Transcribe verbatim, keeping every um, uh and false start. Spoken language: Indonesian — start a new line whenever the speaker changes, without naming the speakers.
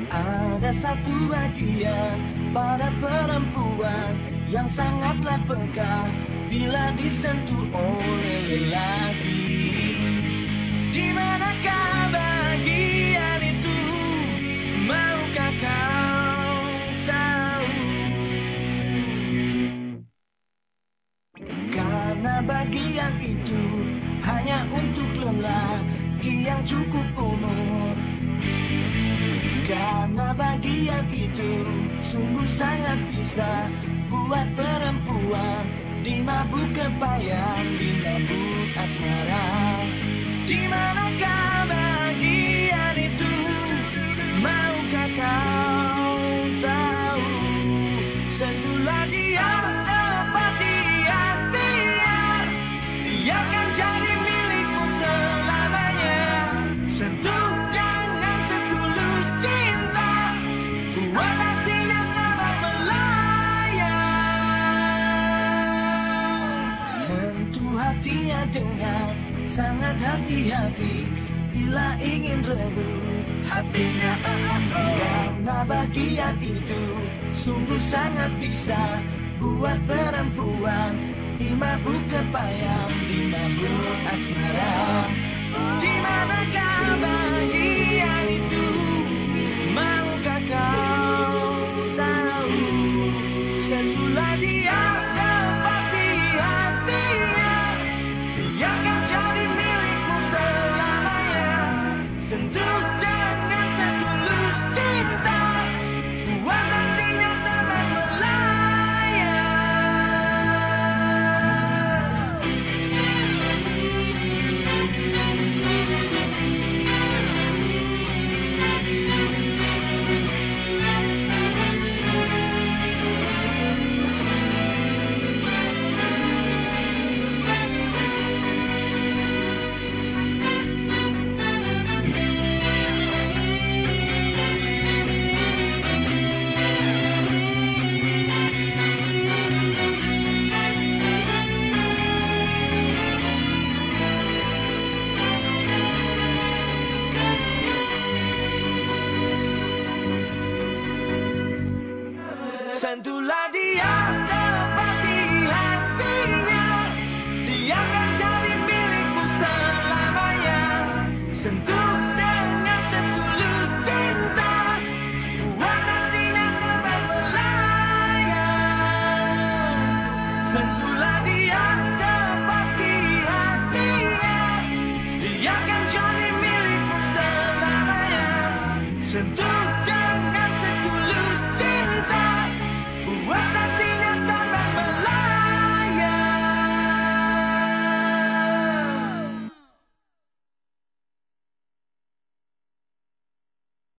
Ada satu bagian pada perempuan yang sangatlah peka bila disentuh oleh lelaki. Di manakah bagian itu? Maukah kau tahu? Karena bagian itu hanya untuk lelaki yang cukup umur. Karena bagian itu sungguh sangat bisa buat perempuan dimabuk kepayang, dimabuk asmara. Di manakah bagian itu? Maukah kau tahu? Sentuhlah dia tepat di hatinya, dia akan jadi milikmu selamanya. Sentuh dengan setulus cinta, buat hatinya terbang melayang. Sentuh hatinya dengan sangat hati-hati bila ingin rebut hatinya. Karena bagian itu sungguh sangat bisa buat perempuan dimabuk kepayang, dimabuk asmara. Di manakah bagian itu? Maukah kau tahu? Sentuhlah dia tepat di hatinya, yang akan jadi milikmu selamanya. Sentuh dengan setulus cinta, buat hatinya terbang melayang. Sentuhlah dia tepat di hatinya, dia akan jadi milikmu selamanya. Sentuh dengan setulus cinta, buat hatinya terbang melayang. Sentuhlah dia tepat di hatinya, dia akan jadi milikmu selamanya. Sentuh